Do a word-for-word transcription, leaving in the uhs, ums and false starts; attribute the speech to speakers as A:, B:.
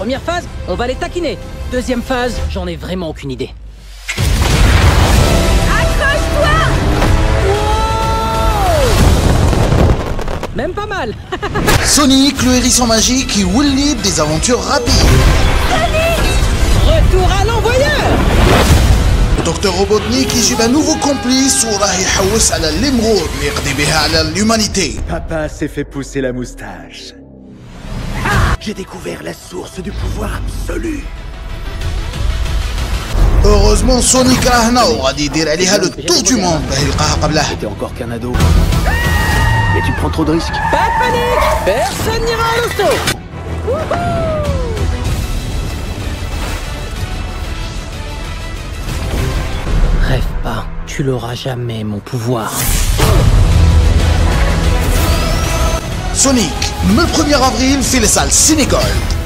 A: Première phase, on va les taquiner. Deuxième phase, j'en ai vraiment aucune idée.
B: Accroche-toi!
A: Wow! Même pas mal.
C: Sonic, le hérisson magique qui will lead des aventures rapides.
A: Retour à l'envoyeur.
C: دكتور روبوتنيك يجيب un nouveau complice وراه يحوس على الإمرود اللي يقضي بها على l'humanité.
D: Papa s'est fait pousser la moustache. J'ai découvert la source du pouvoir absolu.
C: Heureusement Sonic راه هنا وغادي يدير عليها le tour du monde باه يلقاها قبلها.
D: T'es encore qu'un ado. Mais tu prends trop de risques.
A: Pas de panique. Personne n'ira à l'hosto. Rêve pas, tu l'auras jamais, mon pouvoir.
C: Sonic من premier avril في les salles Cinégold.